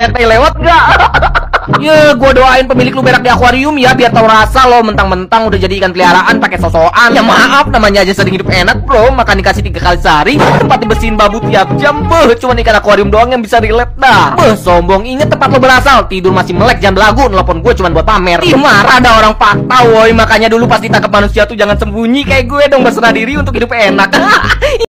teh lewat nggak? Ya, gua doain pemilik lu berak di akuarium ya, biar tahu rasa lo mentang-mentang udah jadi ikan peliharaan pakai sosokan. Ya maaf, namanya aja sering hidup enak, bro. Makan dikasih 3 kali sehari, tempat dibersihin babu tiap jam. Cuman ikan akuarium doang yang bisa relate dah. Sombong. Inget tempat lo berasal, tidur masih melek, jangan belagu. Nelpon gue cuman buat pamer. Ih, marah ada orang fakta, woi. Makanya dulu pas ditangkap manusia tuh jangan sembunyi kayak gue dong, berserah diri untuk hidup enak.